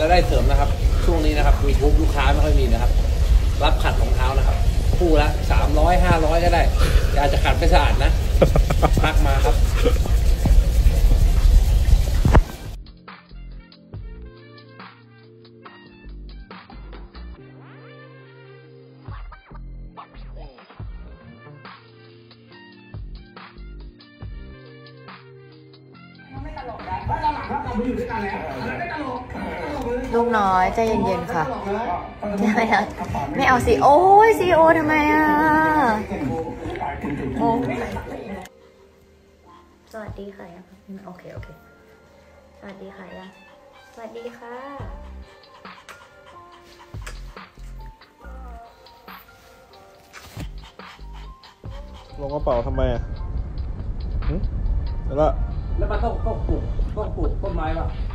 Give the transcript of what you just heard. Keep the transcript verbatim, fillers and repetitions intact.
แล้วได้เสริมนะครับช่วงนี้นะครับมีทุกลูกค้าไม่ค่อยมีนะครับรับขัดรองเท้านะครับคู่ละสามร้อยห้าร้อยก็ได้อยากจะขัดไม่สะอาดนะทักมาครับลูกน้อยใจเย็นๆค่ะไม่เอาไม่เอาสิโอ้ยซีโอทำไมอ่ะโอ้สวัสดีค่ะยังโอเคโอเคสวัสดีค่ะยังสวัสดีค่ะลงกระเป๋าทำไมอ่ะแล้วแล้วมันต้องต้องปลูกต้องปลูกต้นไม้ป่ะ